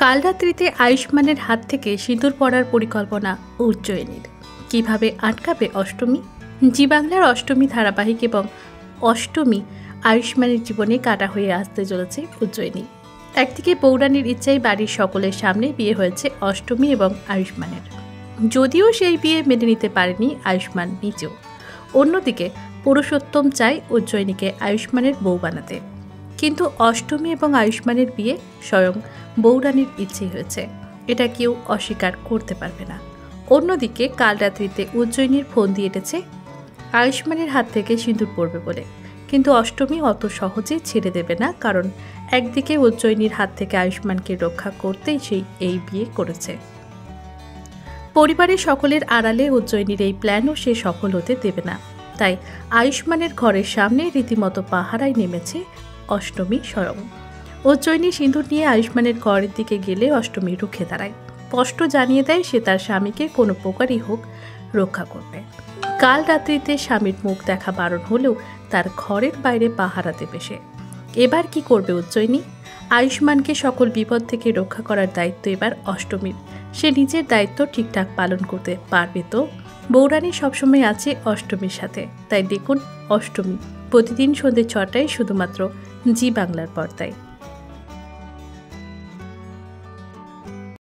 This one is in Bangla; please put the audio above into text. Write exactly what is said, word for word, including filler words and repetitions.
কালরাত্রিতে আয়ুষ্মানের হাত থেকে সিঁদুর পড়ার পরিকল্পনা উজ্জয়িনীর। কিভাবে আটকাবে অষ্টমী? জি বাংলার অষ্টমী ধারাবাহিক এবং অষ্টমী আয়ুষ্মানের জীবনে কাটা হয়ে আসতে চলেছে উজ্জয়িনী। একদিকে পৌরাণীর ইচ্ছায় বাড়ির সকলের সামনে বিয়ে হয়েছে অষ্টমী এবং আয়ুষ্মানের, যদিও সেই বিয়ে মেনে নিতে পারেনি আয়ুষ্মান নিজেও। অন্যদিকে পুরুষোত্তম চায় উজ্জয়িনীকে আয়ুষ্মানের বউ বানাতে, কিন্তু অষ্টমী এবং আয়ুষ্মানের বিয়ে স্বয়ং বৌরানীর ইচ্ছে হয়েছে, এটা কেউ অস্বীকার করতে পারবে না। অন্যদিকে কাল রাত্রিতে উজ্জয়িনীর ফোন দিয়ে এটেছে আয়ুষ্মানের হাত থেকে সিঁদুর পড়বে বলে, কিন্তু অষ্টমী অত সহজে ছেড়ে দেবে না, কারণ একদিকে উজ্জয়িনীর হাত থেকে আয়ুষ্মানকে রক্ষা করতেই সেই এই বিয়ে করেছে। পরিবারের সকলের আড়ালে উজ্জয়িনীর এই প্ল্যানও সে সফল হতে দেবে না, তাই আয়ুষ্মানের ঘরের সামনে রীতিমতো পাহারায় নেমেছে অষ্টমী স্বয়ং। উজ্জয়িনী সিঁদুর নিয়ে আয়ুষ্মানের ঘরের দিকে গেলে অষ্টমী রুখে দাঁড়ায়, স্পষ্ট জানিয়ে দেয় সে তার স্বামীকে কোনো প্রকারই হোক রক্ষা করবে। কাল রাত্রিতে স্বামীর মুখ দেখা বারণ হলেও তার ঘরের বাইরে পাহারা দেবে সে। এবার কি করবে উজ্জয়িনী? আয়ুষ্মানকে সকল বিপদ থেকে রক্ষা করার দায়িত্ব এবার অষ্টমীর। সে নিজের দায়িত্ব ঠিকঠাক পালন করতে পারবে তো? বৌরানী সবসময় আছে অষ্টমীর সাথে, তাই দেখুন অষ্টমী প্রতিদিন সন্ধ্যে ছটায় শুধুমাত্র জি বাংলার পর্দায়।